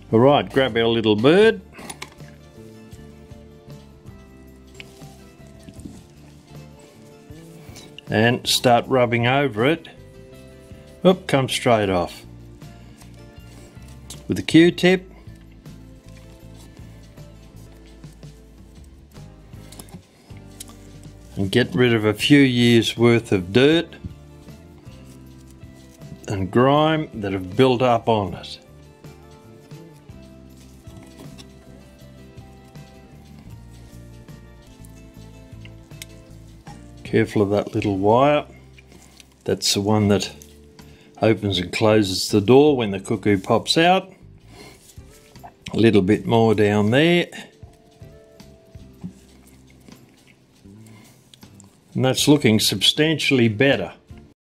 Alright, grab our little bird. And start rubbing over it. Oop, comes straight off. With a Q-tip. And get rid of a few years worth of dirt and grime that have built up on it. Careful of that little wire. That's the one that opens and closes the door when the cuckoo pops out. A little bit more down there. And that's looking substantially better.